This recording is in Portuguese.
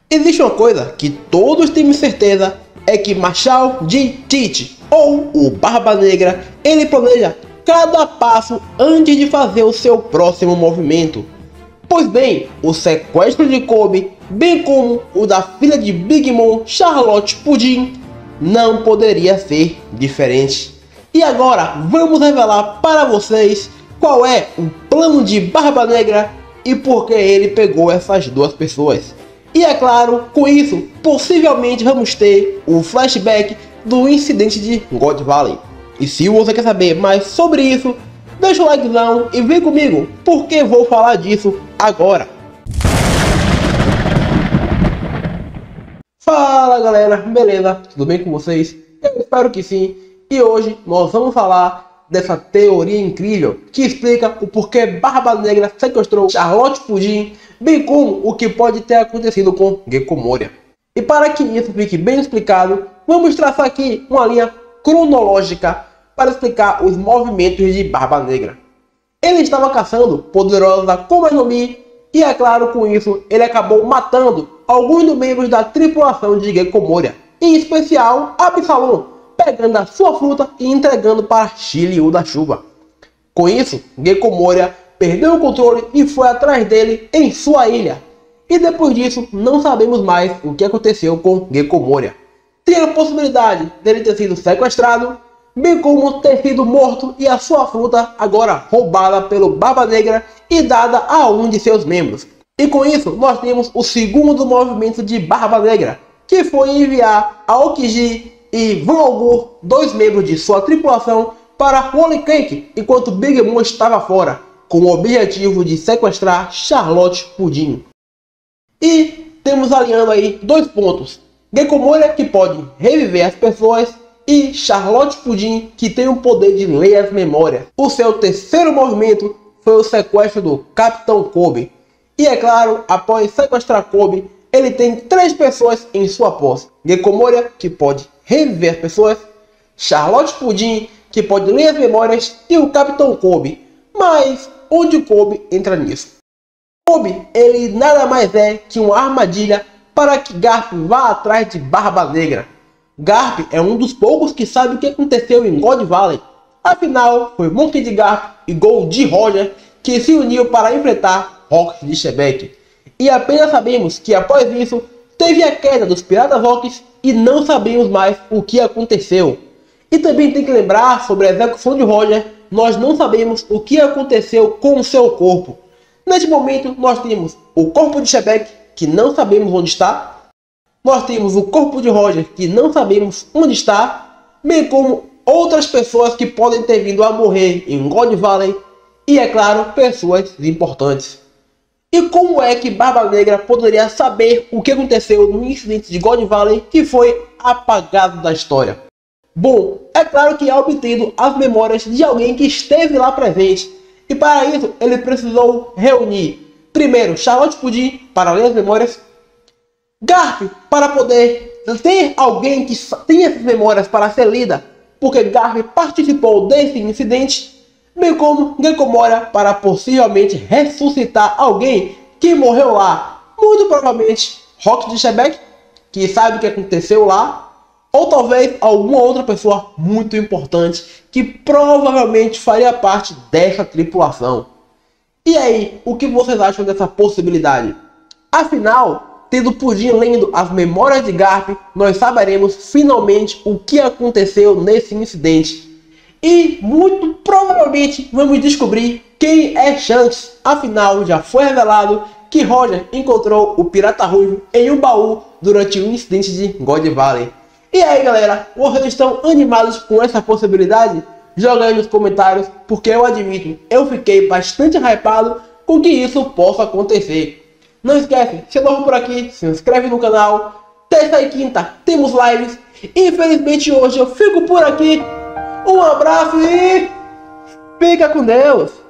Existe uma coisa que todos temos certeza, é que Marshall G. Tit, ou o Barba Negra, ele planeja cada passo antes de fazer o seu próximo movimento. Pois bem, o sequestro de Kobe, bem como o da filha de Big Mom, Charlotte Pudim, não poderia ser diferente. E agora vamos revelar para vocês qual é o plano de Barba Negra e por que ele pegou essas duas pessoas. E é claro, com isso, possivelmente vamos ter o flashback do incidente de God Valley. E se você quer saber mais sobre isso, deixa o likezão e vem comigo, porque vou falar disso agora. Fala galera, beleza? Tudo bem com vocês? Eu espero que sim. E hoje nós vamos falar dessa teoria incrível que explica o porquê Barba Negra sequestrou Charlotte Pudim, bem como o que pode ter acontecido com Gekko Moria. E para que isso fique bem explicado, vamos traçar aqui uma linha cronológica para explicar os movimentos de Barba Negra. Ele estava caçando poderosa Akuma no Mi e é claro, com isso ele acabou matando alguns dos membros da tripulação de Gekko Moria, em especial Absalom, pegando a sua fruta e entregando para Shiryu da Chuva. Com isso, Gekko Moria perdeu o controle e foi atrás dele em sua ilha. E depois disso, não sabemos mais o que aconteceu com Gekko Moria. Tem a possibilidade dele ter sido sequestrado, bem como ter sido morto e a sua fruta agora roubada pelo Barba Negra e dada a um de seus membros. E com isso, nós temos o segundo movimento de Barba Negra, que foi enviar Aokiji e Van Augur, dois membros de sua tripulação, para Holy Cake, enquanto Big Mom estava fora, com o objetivo de sequestrar Charlotte Pudim. E temos alinhando aí dois pontos: Gekko Moria, que pode reviver as pessoas, e Charlotte Pudim, que tem o poder de ler as memórias. O seu terceiro movimento foi o sequestro do Capitão Kobe. E é claro, após sequestrar Kobe, ele tem três pessoas em sua posse: Gekko Moria, que pode reviver as pessoas, Charlotte Pudim, que pode ler as memórias, e o Capitão Kobe. Mas onde Kobe entra nisso? Kobe, ele nada mais é que uma armadilha para que Garp vá atrás de Barba Negra. Garp é um dos poucos que sabe o que aconteceu em God Valley. Afinal, foi Monkey D. Garp e Gold D. Roger que se uniu para enfrentar Rock de Shebeck. E apenas sabemos que após isso, teve a queda dos Piratas Rocks e não sabemos mais o que aconteceu. E também tem que lembrar sobre a execução de Roger, nós não sabemos o que aconteceu com o seu corpo. Neste momento, nós temos o corpo de Shebeck, que não sabemos onde está. Nós temos o corpo de Roger, que não sabemos onde está, bem como outras pessoas que podem ter vindo a morrer em God Valley e, é claro, pessoas importantes. E como é que Barba Negra poderia saber o que aconteceu no incidente de God Valley que foi apagado da história? Bom, é claro que é obtido as memórias de alguém que esteve lá presente, e para isso ele precisou reunir primeiro Charlotte Pudim para ler as memórias, Garp para poder ter alguém que tenha essas memórias para ser lida, porque Garp participou desse incidente, bem como Gekko Moria para possivelmente ressuscitar alguém que morreu lá, muito provavelmente Rock de Shebeck, que sabe o que aconteceu lá, ou talvez alguma outra pessoa muito importante que provavelmente faria parte dessa tripulação. E aí, o que vocês acham dessa possibilidade? Afinal, tendo Pudim lendo as memórias de Garp, nós saberemos finalmente o que aconteceu nesse incidente. E muito provavelmente vamos descobrir quem é Shanks. Afinal, já foi revelado que Roger encontrou o Pirata Ruivo em um baú durante o incidente de God Valley. E aí galera, vocês estão animados com essa possibilidade? Joga aí nos comentários, porque eu admito, eu fiquei bastante hypado com que isso possa acontecer. Não esquece, se é novo por aqui, se inscreve no canal. Terça e quinta temos lives. Infelizmente hoje eu fico por aqui. Um abraço e fica com Deus.